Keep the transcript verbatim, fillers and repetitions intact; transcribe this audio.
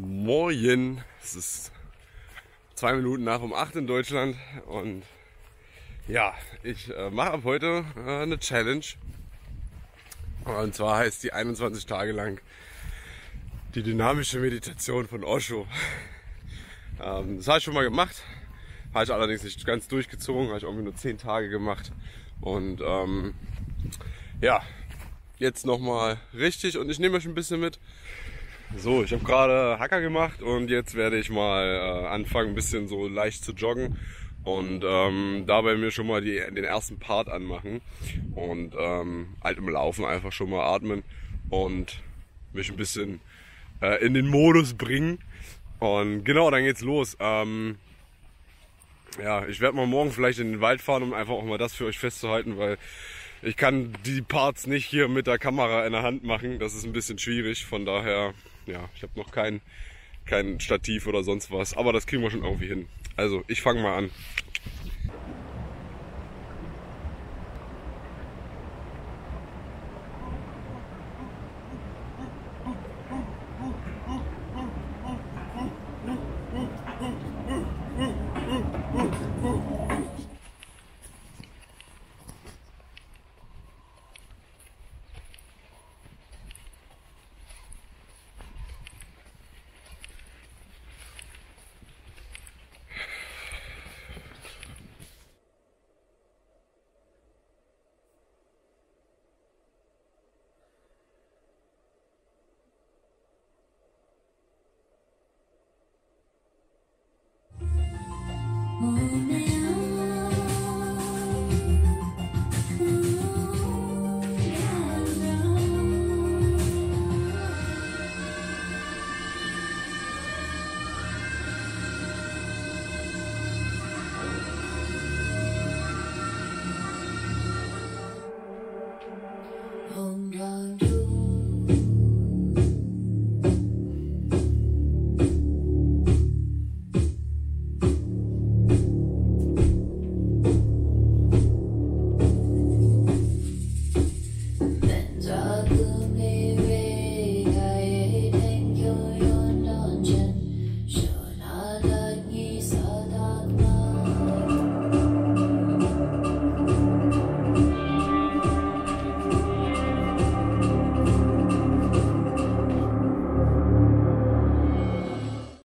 Moin, es ist zwei Minuten nach um acht in Deutschland und ja, ich äh, mache ab heute äh, eine Challenge. Und zwar heißt die einundzwanzig Tage lang die dynamische Meditation von Osho. Ähm, das habe ich schon mal gemacht, habe ich allerdings nicht ganz durchgezogen, habe ich irgendwie nur zehn Tage gemacht. Und ähm, ja, jetzt nochmal richtig und ich nehme euch ein bisschen mit. So, ich habe gerade Hacker gemacht und jetzt werde ich mal äh, anfangen, ein bisschen so leicht zu joggen und ähm, dabei mir schon mal die, den ersten Part anmachen und ähm, halt im Laufen einfach schon mal atmen und mich ein bisschen äh, in den Modus bringen. Und genau, dann geht's los. Ähm, ja, ich werde mal morgen vielleicht in den Wald fahren, um einfach auch mal das für euch festzuhalten, weil ich kann die Parts nicht hier mit der Kamera in der Hand machen. Das ist ein bisschen schwierig, von daher, ja, ich habe noch kein, kein Stativ oder sonst was, aber das kriegen wir schon irgendwie hin. Also, ich fange mal an. Om